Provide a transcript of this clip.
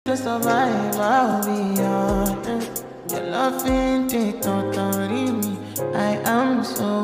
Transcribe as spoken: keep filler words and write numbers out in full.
To survive, I'll be honest. Your love ain't it, totally me. I am so